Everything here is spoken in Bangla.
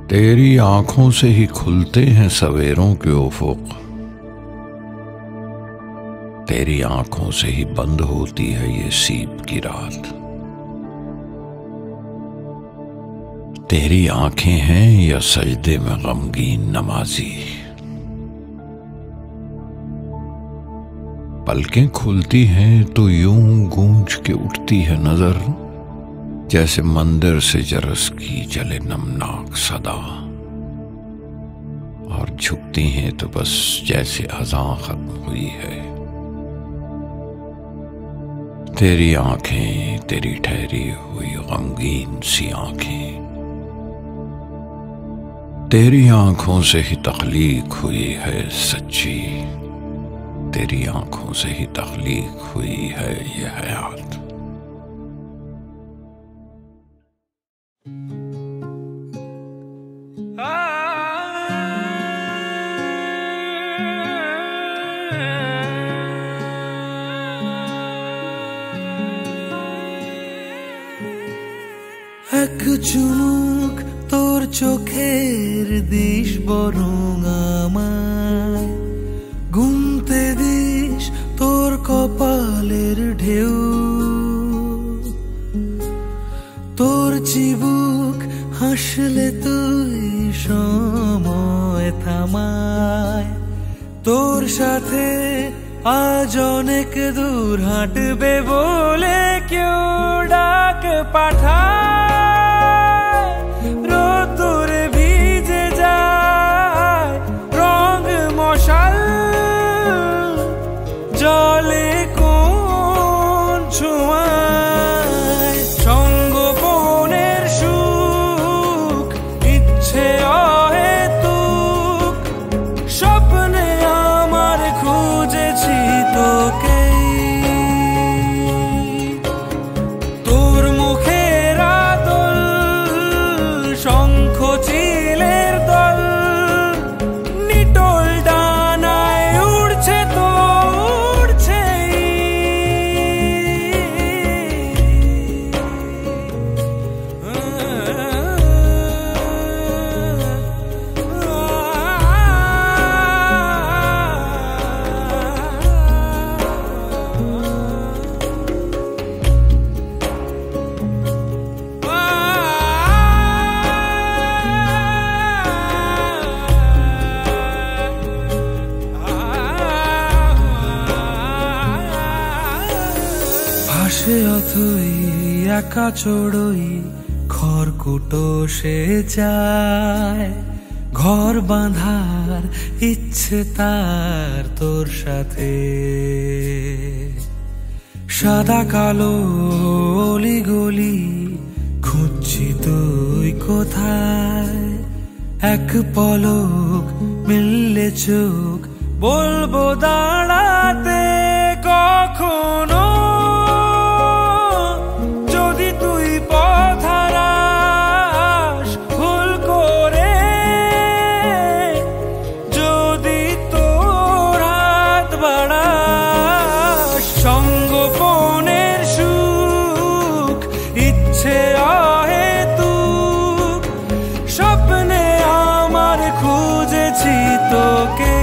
तेरी आंखों से ही खुलते हैं सवेरों के उफुक, तेरी आंखों से ही बंद होती है ये सीप की रात। तेरी आंखें हैं या सजदे में गमगीन नमाजी, पलकें खुलती हैं तो यूं गूंज के उठती है नजर, जैसे मंदिर से जरस की जले नमनाक सदा। और झुकती हैं तो बस जैसे अज़ां खत्म हुई है। तेरी आंखें, तेरी ठहरी हुई गमगीन सी आंखें, तेरी आंखों से ही तख्लीक हुई है सच्ची, तेरी आंखों से ही तख्लीक हुई है ये हयात। এক চুমুক তোর চোখের দিস বরং আমায়, গুনতে দিস তোর কপালের ঢেউ, তোর চিবুক হাসলে তুই সময় থামায়, তোর সাথে আজ অনেক দূর হাঁটবে বলে কেউ ডাক পাঠায়, রোদ্দুরে ভিজে যায় রং মশাল, জলে কোন ছোঁয়ায় সঙ্গোপনের সুখ, ইচ্ছে অহেতুক স্বপ্নে আমার খুঁজেছি তোকে। তোর মুখের আদল শঙ্খ চিলের দল, নিটোল ডানায় উড়ছে তো উড়ছেই। ভাসে অথই একা চড়ই খড়কুটো সে যায়, ঘর বাঁধার ইচ্ছে তার তোর সাথে। সাদা কালো অলিগলি খুঁজছি তুই কোথায়, এক পলক মিললে চোখ বলবো দাঁড়াতে কখনো। যদি তুই পথ হারাস ভুল করে, যদি তোর হাত বাড়াস সঙ্গোপনের সুখ, ইচ্ছে অহেতুক স্বপ্নে আমার খুঁজেছি তোকে।